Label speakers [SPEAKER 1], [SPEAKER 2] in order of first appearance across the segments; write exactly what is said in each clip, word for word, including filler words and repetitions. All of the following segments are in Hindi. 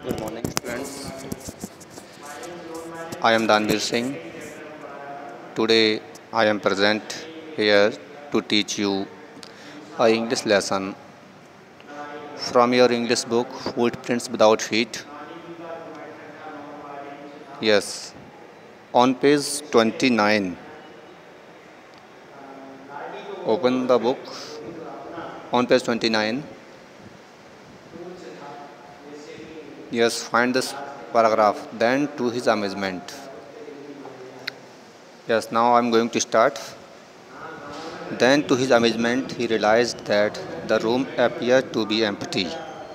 [SPEAKER 1] Good morning, students. I am Danvir Singh. Today, I am present here to teach you a English lesson from your English book, Footprints Without Feet. Yes, on page twenty-nine. Open the book on page twenty-nine. Yes, find this paragraph. Then, to his amazement. Yes, now I am going to start. Then, to his amazement, he realized that the room appeared to be empty.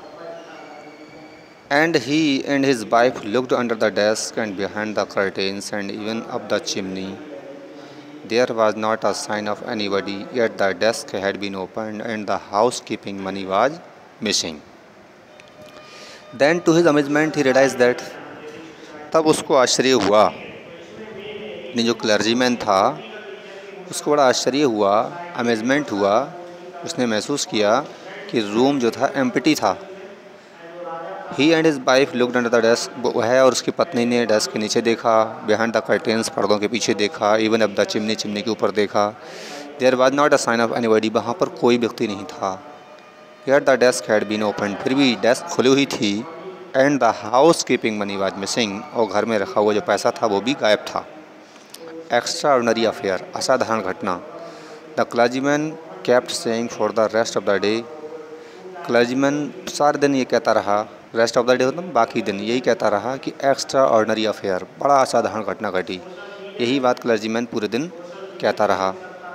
[SPEAKER 1] And he and his wife looked under the desk and behind the curtains and even up the chimney. There was not a sign of anybody, yet the desk had been opened and the housekeeping money was missing. Then, to his amazement, he realized that तब उसको आश्चर्य हुआ, यानी जो क्लर्जीमैन था उसको बड़ा आश्चर्य हुआ, अमेजमेंट हुआ, उसने महसूस किया कि रूम जो था एम्प्टी था. ही and his wife looked under the desk. वह और उसकी पत्नी ने डेस्क के नीचे देखा, बिहाइंड द कर्टेंस पर्दों के पीछे देखा, इवन अप द चिमनी चिमनी के ऊपर देखा. There was not a sign of anybody. वहाँ पर कोई व्यक्ति नहीं था. Here the desk had been open. फिर भी डेस्क खुली हुई थी. And the house keeping money was missing. और घर में रखा हुआ जो पैसा था वो भी गायब था. एक्स्ट्रा ऑर्डिनरी अफेयर, असाधारण घटना. The clergyman kept saying for the rest of the day. Clergyman सारे दिन ये कहता रहा, रेस्ट ऑफ द डे मतलब बाकी दिन यही कहता रहा कि एक्स्ट्रा ऑर्डिनरी अफेयर, बड़ा असाधारण घटना घटी. यही बात क्लर्जीमैन पूरे दिन कहता रहा.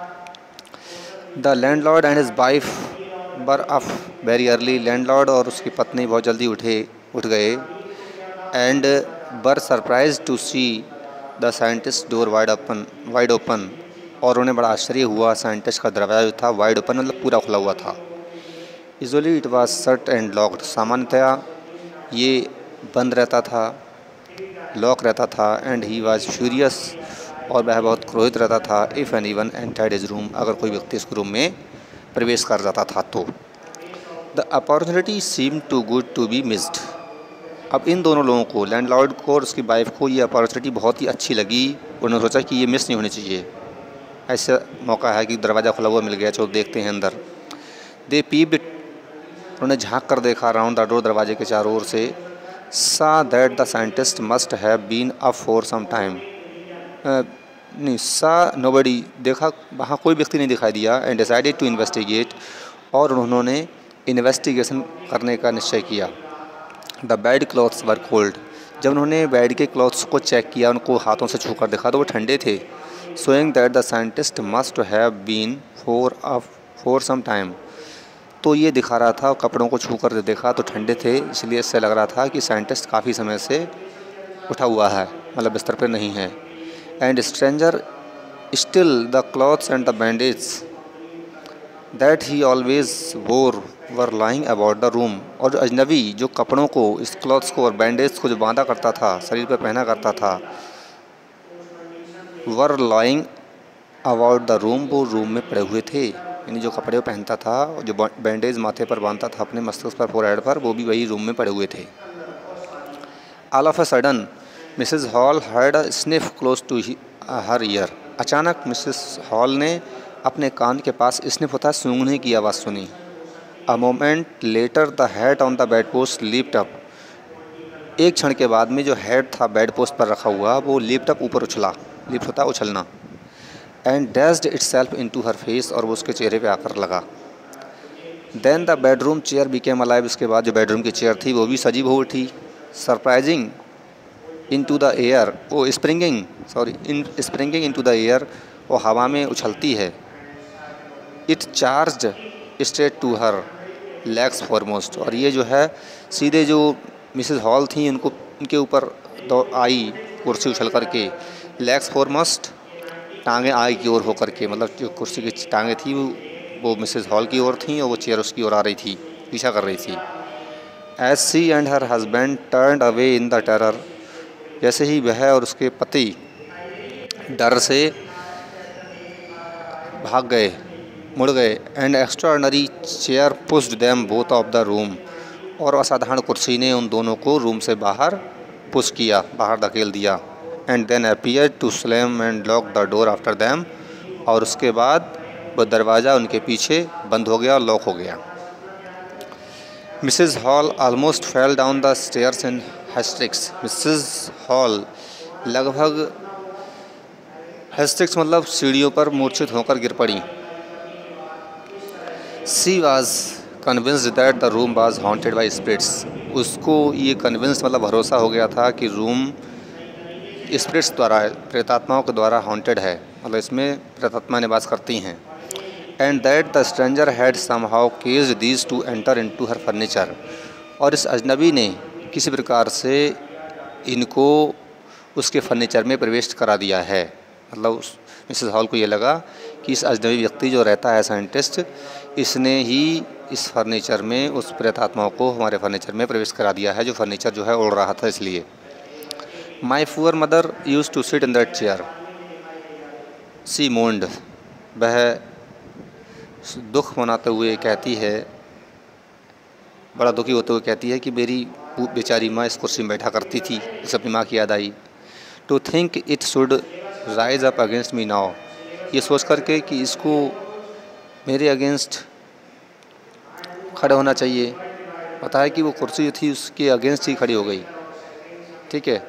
[SPEAKER 1] The landlord and his wife were up very early. Landlord और उसकी पत्नी बहुत जल्दी उठे उठ गए. And were surprise to see the scientist door wide open wide open और उन्हें बड़ा आश्चर्य हुआ, साइंटिस्ट का दरवाज़ा जो था वाइड ओपन मतलब पूरा खुला हुआ था. Usually it was shut and locked. सामान्यतया ये बंद रहता था, लॉक रहता था. एंड ही वाज फ्यूरियस और वह बहुत क्रोधित रहता था. If any one entered his room, अगर कोई व्यक्ति इस रूम में प्रवेश कर जाता था तो. The opportunity seem too good to be missed. अब इन दोनों लोगों को, लैंडलॉर्ड को और उसकी वाइफ को, ये अपॉर्चुनिटी बहुत ही अच्छी लगी. उन्होंने सोचा कि ये मिस नहीं होनी चाहिए. ऐसा मौका है कि दरवाज़ा खुला हुआ मिल गया, चलो देखते हैं अंदर. They peeped. उन्होंने झांक कर देखा राउंड द डोर, दरवाजे के चारों ओर से. Saw that the scientist must have been up for some time. नहीं, सा नोबडी, देखा वहाँ कोई व्यक्ति नहीं दिखाई दिया. एंड डिसाइडेड टू इन्वेस्टिगेट, और उन्होंने इन्वेस्टिगेशन करने का निश्चय किया. The bed clothes were cold. जब उन्होंने बेड के क्लॉथ्स को चेक किया, उनको हाथों से छूकर देखा तो वो ठंडे थे. Showing that the scientist must have been for a for some time. तो ये दिखा रहा था, कपड़ों को छू कर देखा तो ठंडे थे, इसलिए इससे लग रहा था कि साइंटिस्ट काफ़ी समय से उठा हुआ है, मतलब बिस्तर पर नहीं है. And stranger still the clothes and the bandage that he always wore were lying about the room. और जो अजनबी जो कपड़ों को, इस क्लॉथ्स को और बैंडेज को जो बांधा करता था, शरीर पर पहना करता था, were lying about the room, वो रूम में पड़े हुए थे. यानी जो कपड़े पहनता था, जो बैंडेज माथे पर बांधता था अपने मस्तक पर, फोरहेड पर, वो भी वही रूम में पड़े हुए थे. All of a sudden Mrs Hall heard a sniff close to her ear. अचानक मिसेस हॉल ने अपने कान के पास, स्निफ होता है सूंघने की आवाज़ सुनी. A moment later the head on the bed post lift up. एक क्षण के बाद में जो हेड था बेड पोस्ट पर रखा हुआ, वो लिफ्ट अप, ऊपर उछला. लिफ्ट होता है उछलना. And dashed itself into her face, और वो उसके चेहरे पे आकर लगा. Then the bedroom chair became alive. इसके बाद जो बेडरूम की चेयर थी वो भी सजीव हो उठी. सरप्राइजिंग इनटू द एयर, वो springing sorry in springing into the air, वो हवा में उछलती है. It charged straight to her legs foremost. और ये जो है सीधे जो मिसेस हॉल थी, उनको उनके ऊपर दो आई कुर्सी उछल करके. लेग्स फॉरमोस्ट, टांगें आगे की ओर होकर के, मतलब जो कुर्सी की टांगें थी वो वो मिसेस हॉल की ओर थी और वो चेयर उसकी ओर आ रही थी, पीछा कर रही थी. As she and her husband turned away in the terror. जैसे ही वह और उसके पति डर से भाग गए, मुड़ गए. And extraordinary chair pushed them both of the room. और असाधारण कुर्सी ने उन दोनों को रूम से बाहर पुश किया, बाहर धकेल दिया। And then appear to slam and lock the door after them, और उसके बाद वह दरवाज़ा उनके पीछे बंद हो गया और लॉक हो गया। Mrs Hall almost fell down the stairs in hysterics. Mrs Hall लगभग, हेस्ट्रिक्स मतलब सीढ़ियों पर मूर्छित होकर गिर पड़ी। She was convinced that the room was haunted by spirits. उसको ये कन्विंस मतलब भरोसा हो गया था कि रूम स्पिरिट्स द्वारा, प्रेतात्माओं के द्वारा हॉन्टेड है, मतलब इसमें प्रेतात्मा निवास करती हैं। And that the stranger had somehow caged these to enter into her furniture, और इस अजनबी ने किसी प्रकार से इनको उसके फर्नीचर में प्रवेश करा दिया है। मतलब मिसेस हॉल को ये लगा कि इस अजनबी व्यक्ति जो रहता है साइंटिस्ट, इसने ही इस फर्नीचर में उस प्रेतात्माओं को हमारे फर्नीचर में प्रवेश करा दिया है, जो फर्नीचर जो है उड़ रहा था इसलिए। My poor mother used to sit in that chair, she moaned. वह दुख मनाते हुए कहती है, बड़ा दुखी होते हुए कहती है कि मेरी बेचारी माँ इस कुर्सी में बैठा करती थी। इसे अपनी माँ की याद आई। To think it should rise up against me now, ये सोच करके कि इसको मेरे अगेंस्ट खड़ा होना चाहिए। पता है कि वो कुर्सी जो थी उसके अगेंस्ट ही खड़ी हो गई। ठीक है।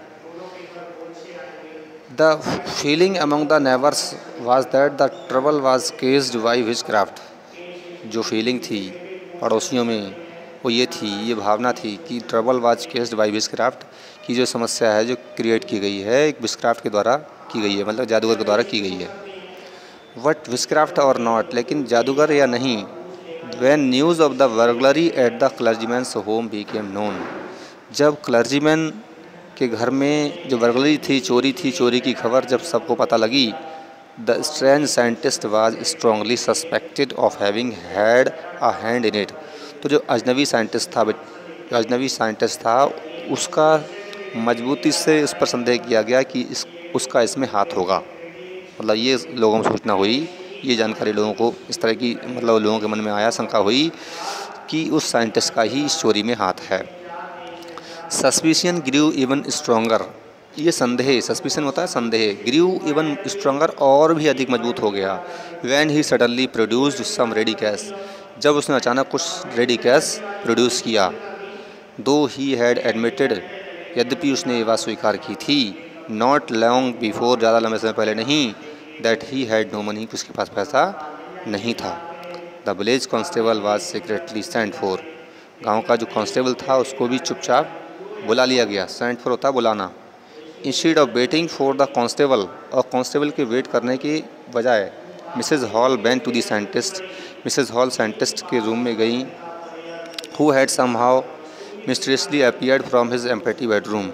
[SPEAKER 1] The feeling among the neighbours was that the trouble was caused by witchcraft. जो फीलिंग थी पड़ोसियों में वो ये थी, ये भावना थी कि trouble was caused by witchcraft, की जो समस्या है जो क्रिएट की गई है एक विचक्राफ्ट के द्वारा की गई है, मतलब जादूगर के द्वारा की गई है। वट विचक्राफ्ट और नॉट, लेकिन जादूगर या नहीं। When news of the burglary at the clergyman's home became known, जब क्लर्जीमैन के घर में जो बर्गलरी थी, चोरी थी, चोरी की खबर जब सबको पता लगी, the strange scientist was strongly suspected of having had a hand in it. तो जो अजनबी साइंटिस्ट था जो अजनबी साइंटिस्ट था उसका मजबूती से उस पर संदेह किया गया कि इस उसका इसमें हाथ होगा। मतलब ये लोगों में सूचना हुई, ये जानकारी लोगों को इस तरह की, मतलब लोगों के मन में आया, शंका हुई कि उस साइंटिस्ट का ही इस चोरी में हाथ है। सस्पिशन ग्रीव इवन स्ट्रॉन्गर, ये संदेह, सस्पिशन होता है संदेह, ग्रीव इवन स्ट्रॉन्गर, और भी अधिक मजबूत हो गया। When he suddenly produced some ready cash, जब उसने अचानक कुछ रेडी कैश प्रोड्यूस किया। दो ही हैड एडमिटेड, यद्यपि उसने ये बात स्वीकार की थी, नॉट लॉन्ग बिफोर, ज़्यादा लंबे समय पहले नहीं, that he had no money, उसके पास पैसा नहीं था। The village constable was secretly sent for, गांव का जो कांस्टेबल था उसको भी चुपचाप बुला लिया गया। सेंट फॉर होता बुलाना। Instead of waiting for the constable, और कांस्टेबल के वेट करने की बजाय Mrs Hall went to the scientist, Mrs Hall scientist के रूम में गई। Who had somehow mysteriously appeared from his empty bedroom,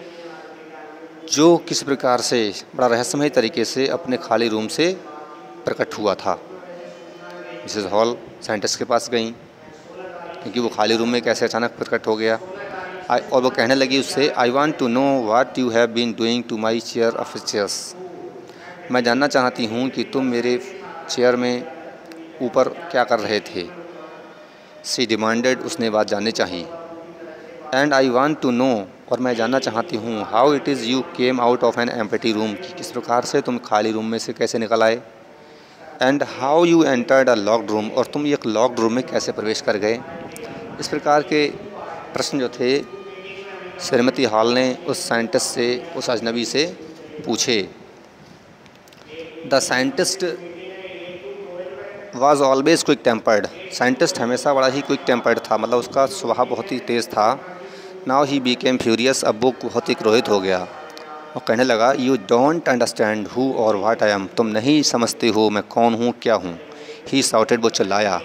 [SPEAKER 1] जो किस प्रकार से बड़ा रहस्यमय तरीके से अपने खाली रूम से प्रकट हुआ था। मिसेज हॉल साइंटिस्ट के पास गई क्योंकि वो खाली रूम में कैसे अचानक प्रकट हो गया, और वो कहने लगी उससे, I want to know what you have been doing to my chair of chairs, मैं जानना चाहती हूँ कि तुम मेरे चेयर में ऊपर क्या कर रहे थे। सी डिमांडेड, उसने बात जाननी चाहिए। And I want to know, और मैं जानना चाहती हूँ, how it is you came out of an empty room, कि किस प्रकार से तुम खाली रूम में से कैसे निकल आए। And how you entered a locked room, और तुम एक लॉक्ड रूम में कैसे प्रवेश कर गए। इस प्रकार के प्रश्न जो थे श्रीमती हॉल ने उस साइंटिस्ट से, उस अजनबी से पूछे। The scientist was always quick tempered, scientist हमेशा बड़ा ही क्विक टेम्पर्ड था, मतलब उसका स्वभाव बहुत ही तेज़ था। नाउ ही बीकेम फ्यूरियस, अब वो बहुत ही क्रोधित हो गया और कहने लगा, you don't understand who or what I am, तुम नहीं समझते हो मैं कौन हूँ, क्या हूँ। ही शाउटेड, वो चिल्लाया।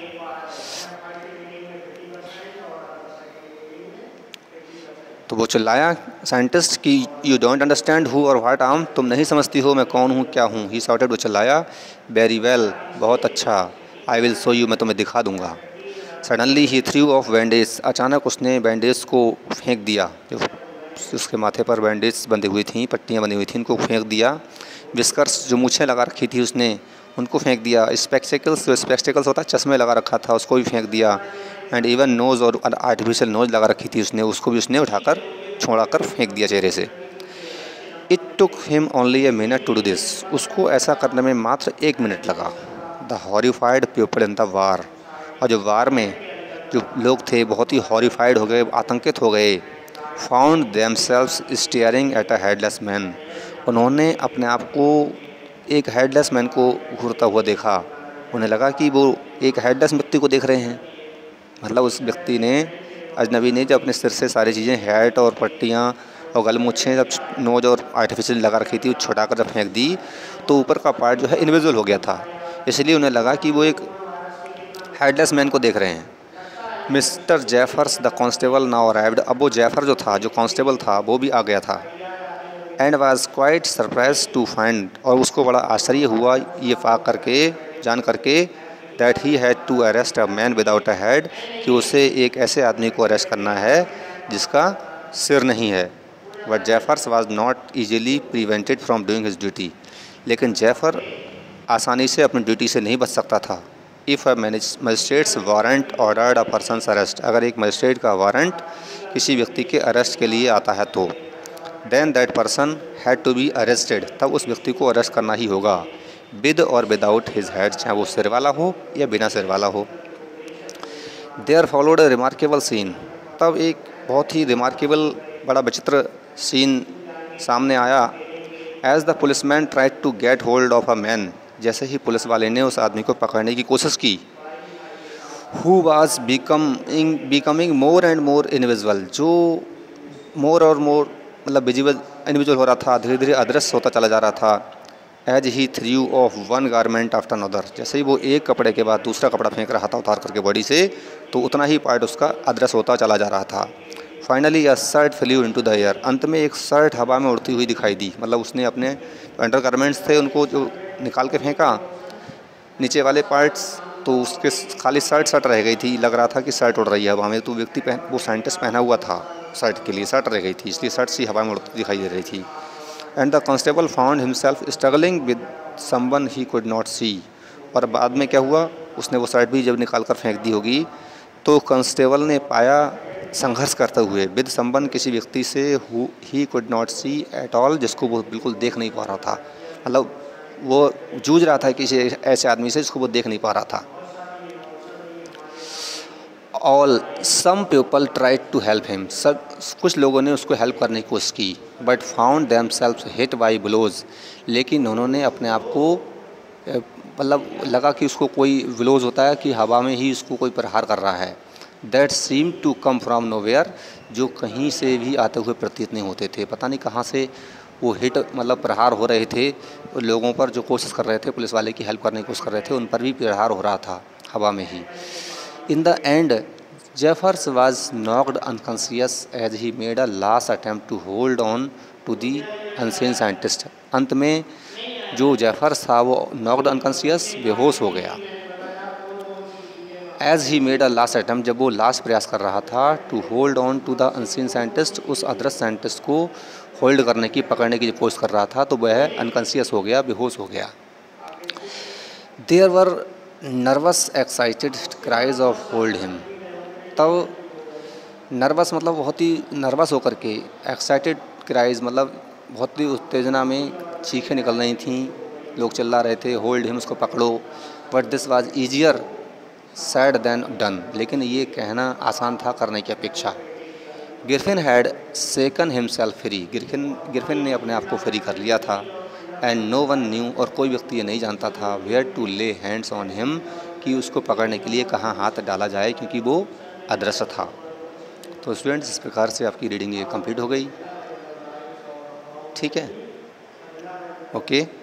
[SPEAKER 1] तो वो चिल्लाया साइंटिस्ट कि you don't understand who or what I am, तुम नहीं समझती हो मैं कौन हूँ, क्या हूँ। ही शाउटेड, वो चिल्लाया। वेरी वेल, बहुत अच्छा। आई विल शो यू, मैं तुम्हें दिखा दूंगा। Suddenly he threw off bandage, अचानक उसने बैंडेज को फेंक दिया, जो उसके माथे पर बैंडेज बंधी हुई थी, पट्टियाँ बंधी हुई थी, उनको फेंक दिया। विस्कर्स, जो मूछें लगा रखी थी उसने, उनको फेंक दिया। स्पेक्टिकल्स, जो स्पेक्टिकल्स होता है, चश्मे लगा रखा था, उसको भी फेंक दिया। एंड इवन नोज़ और आर्टिफिशियल नोज़ लगा रखी थी उसने, उसको भी उसने उठाकर छोड़ा कर फेंक दिया चेहरे से। It took him only a minute to do this, उसको ऐसा करने में मात्र एक मिनट लगा। The horrified people in the war, और जो वार में जो लोग थे बहुत ही हॉरिफाइड हो गए, आतंकित हो गए। Found themselves staring at a headless man, उन्होंने अपने आप को एक हेडलेस मैन को घूरता हुआ देखा। उन्हें लगा कि वो एक हेडलेस व्यक्ति को देख रहे हैं, मतलब उस व्यक्ति ने, अजनबी ने, जब अपने सिर से सारी चीज़ें, हैट और पट्टियाँ और गलमुच्छें, जब नोज और आर्टिफिशियल लगा रखी थी, छुटा कर जब फेंक दी तो ऊपर का पार्ट जो है इनविजिबल हो गया था। इसलिए उन्हें लगा कि वो एक हेडलेस मैन को देख रहे हैं। Mr Jeffers the constable now arrived, अब वो जेफर जो था, जो कांस्टेबल था, वो भी आ गया था। And was quite surprised to find, और उसको बड़ा आश्चर्य हुआ ये पा करके, जान करके, that he had to arrest a man without a head, कि उसे एक ऐसे आदमी को अरेस्ट करना है जिसका सिर नहीं है। But Jeffers was not easily prevented from doing his duty, लेकिन जेफर आसानी से अपनी ड्यूटी से नहीं बच सकता था। If a magistrate's warrant ordered a person's arrest, अगर एक मजिस्ट्रेट का वारंट किसी व्यक्ति के अरेस्ट के लिए आता है तो then that person had to be arrested, तब उस व्यक्ति को अरेस्ट करना ही होगा, विद और विदाउट हिज हेड, चाहे वो सिर वाला हो या बिना सिर वाला हो। There followed a remarkable scene, तब एक बहुत ही रिमार्केबल, बड़ा विचित्र सीन सामने आया। As the policeman tried to get hold of a man, जैसे ही पुलिस वाले ने उस आदमी को पकड़ने की कोशिश की, who was becoming becoming more and more invisible, जो मोर और मोर मतलब विजिबल इनविजिबल हो रहा था, धीरे धीरे अदृश्य होता चला जा रहा था। As he threw off one garment after another, जैसे ही वो एक कपड़े के बाद दूसरा कपड़ा फेंक रहा था उतार करके बॉडी से, तो उतना ही पार्ट उसका अदृश्य होता चला जा रहा था। Finally a shirt flew into the air, अंत में एक शर्ट हवा में उड़ती हुई दिखाई दी, मतलब उसने अपने अंडर गारमेंट्स थे उनको जो निकाल के फेंका नीचे वाले पार्ट्स, तो उसके खाली शर्ट शर्ट रह गई थी, लग रहा था कि शर्ट उड़ रही है हवा में। तो व्यक्ति पहन, वो साइंटिस्ट पहना हुआ था शर्ट के लिए, शर्ट रह गई थी, इसलिए शर्ट सी हवा में उड़ती दिखाई दे रही थी। And the constable found himself struggling with someone he could not see, और बाद में क्या हुआ, उसने वो शर्ट भी जब निकाल कर फेंक दी होगी तो कांस्टेबल ने पाया संघर्ष करते हुए, विद समवन, किसी व्यक्ति से, who he could not see at all, जिसको वो बिल्कुल देख नहीं पा रहा था, मतलब वो जूझ रहा था किसी ऐसे आदमी से जिसको वो देख नहीं पा रहा था। All some people tried to help him, सब कुछ लोगों ने उसको हेल्प करने की कोशिश की, but found themselves hit by blows, लेकिन उन्होंने अपने आप को, मतलब लगा कि उसको कोई ब्लोज होता है कि हवा में ही उसको कोई प्रहार कर रहा है, that seem to come from nowhere, जो कहीं से भी आते हुए प्रतीत नहीं होते थे, पता नहीं कहाँ से वो हिट, मतलब प्रहार हो रहे थे लोगों पर जो कोशिश कर रहे थे, पुलिस वाले की हेल्प करने की कोशिश कर रहे थे, उन पर भी प्रहार हो रहा था हवा में ही। In the end Jeffers was knocked unconscious as he made a last attempt to hold on to the unseen scientist, अंत में जो जेफर्स था वो नॉक्ड अनकॉन्शियस, बेहोश हो गया। As he made a last attempt, जब वो लास्ट प्रयास कर रहा था, to hold on to the unseen scientist, उस अदृश्य साइंटिस्ट को होल्ड करने की, पकड़ने की कोशिश कर रहा था, तो वह अनकॉन्शियस हो गया, बेहोश हो गया। There were nervous excited cries of hold him, तब नर्वस मतलब बहुत ही नर्वस होकर के, एक्साइटेड क्राइज मतलब बहुत ही उत्तेजना में चीखें निकल रही थीं, लोग चिल्ला रहे थे, होल्ड हिम, उसको पकड़ो। But this was easier said than done, लेकिन ये कहना आसान था करने की अपेक्षा। Griffin had shaken himself free, Griffin Griffin ने अपने आप को फ्री कर लिया था। एंड नो वन न्यू, और कोई व्यक्ति ये नहीं जानता था, where to lay hands on him, कि उसको पकड़ने के लिए कहाँ हाथ डाला जाए, क्योंकि वो अदृश्य था। तो स्टूडेंट्स, इस प्रकार से आपकी रीडिंग ये कंप्लीट हो गई, ठीक है, ओके।